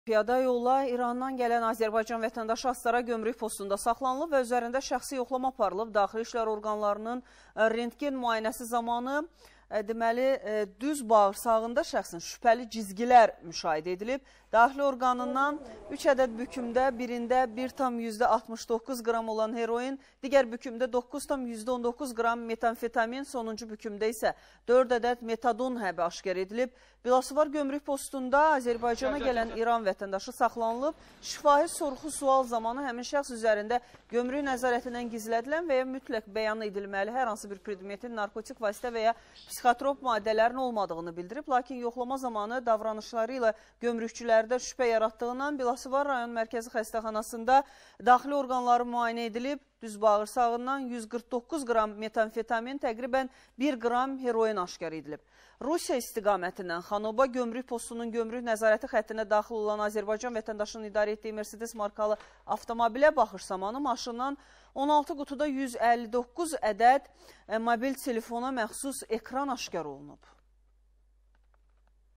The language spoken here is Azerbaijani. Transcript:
Piyada yolla İrandan gələn Azərbaycan vətəndaşı Astara gömrük postunda saxlanılıb və üzərində şəxsi yoxlama aparılıb. Daxili İşlər orqanlarının rentgen müayinəsi zamanı deməli, düz bağırsağında şəxsin şübhəli cizgilər müşahidə edilib. Daxili orqanından 3 ədəd bükümdə birində 1,69 qram olan heroin, digər bükümdə 9,19 qram metamfetamin, sonuncu bükümdə isə 4 ədəd metadon həbi aşkar edilib. Bilaçıvar gömrük postunda Azərbaycana gələn İran vətəndaşı saxlanılıb. Şifahi sorğu-sual zamanı həmin şəxs üzərində gömrük nəzarətindən gizlədilən və ya mütləq bəyan edilməli hər hansı bir predmetin, narkotik vasitə və ya psixotrop maddələrin olmadığını bildirib. Lakin yoxlama zamanı davranışları ilə gömrükçülərdə şübhə yaratdığından Bilaçıvar rayon mərkəzi xəstəxanasında daxili orqanları müayinə edilib. Düz bağırsağından 149 qram metamfetamin, təqribən 1 qram heroin aşkar edilib. Rusiya istiqamətindən Xanoba gömrük postunun gömrük nəzarəti xəttinə daxil olan Azərbaycan vətəndaşının idarə etdiyi Mercedes markalı avtomobilə baxış zamanı maşından 16 qutuda 159 ədəd mobil telefona məxsus ekran aşkar olunub.